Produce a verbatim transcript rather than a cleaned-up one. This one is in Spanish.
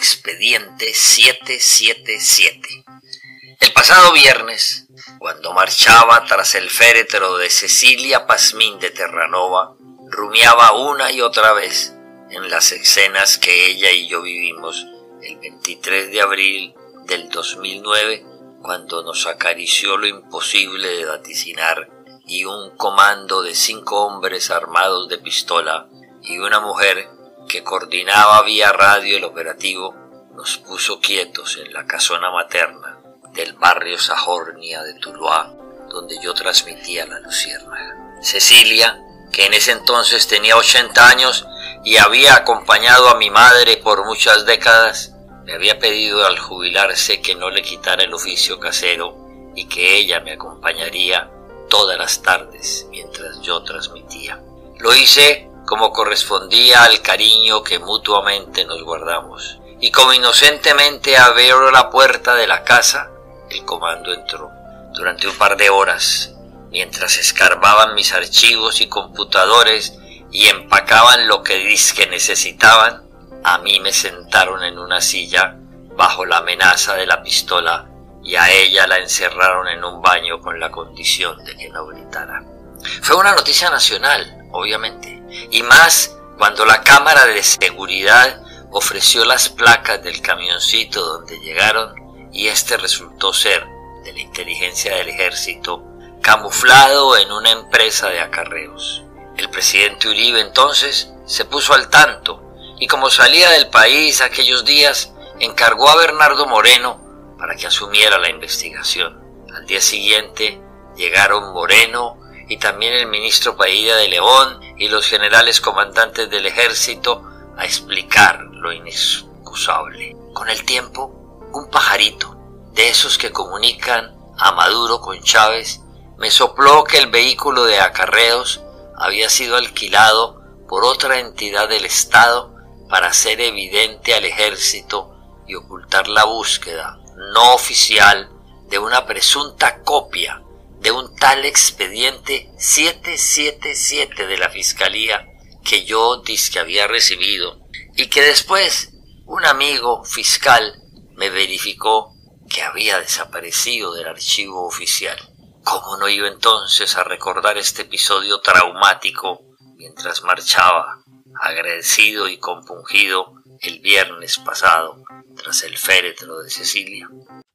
expediente setecientos setenta y siete. El pasado viernes, cuando marchaba tras el féretro de Cecilia Pazmín de Terranova, rumiaba una y otra vez en las escenas que ella y yo vivimos el veintitrés de abril del dos mil nueve, cuando nos acarició lo imposible de vaticinar y un comando de cinco hombres armados de pistola y una mujer que coordinaba vía radio el operativo nos puso quietos en la casona materna del barrio Sajornia de Tuluá, donde yo transmitía La Luciérnaga. Cecilia, que en ese entonces tenía ochenta años y había acompañado a mi madre por muchas décadas, me había pedido al jubilarse que no le quitara el oficio casero y que ella me acompañaría todas las tardes mientras yo transmitía. Lo hice como correspondía al cariño que mutuamente nos guardamos, y como inocentemente abrió la puerta de la casa, el comando entró. Durante un par de horas, mientras escarbaban mis archivos y computadores y empacaban lo que disque necesitaban, a mí me sentaron en una silla bajo la amenaza de la pistola y a ella la encerraron en un baño con la condición de que no gritara. Fue una noticia nacional, obviamente, y más cuando la cámara de seguridad ofreció las placas del camioncito donde llegaron y este resultó ser de la inteligencia del ejército, camuflado en una empresa de acarreos. El presidente Uribe entonces se puso al tanto y, como salía del país aquellos días, encargó a Bernardo Moreno para que asumiera la investigación. Al día siguiente llegaron Moreno y también el ministro Pailla de León y los generales comandantes del ejército a explicar lo inexcusable. Con el tiempo, un pajarito de esos que comunican a Maduro con Chávez me sopló que el vehículo de acarreos había sido alquilado por otra entidad del Estado para hacer evidente al ejército y ocultar la búsqueda no oficial de una presunta copia de un tal expediente setecientos setenta y siete de la Fiscalía que yo dizque había recibido y que después un amigo fiscal me verificó que había desaparecido del archivo oficial. ¿Cómo no iba entonces a recordar este episodio traumático mientras marchaba, agradecido y compungido, el viernes pasado tras el féretro de Cecilia?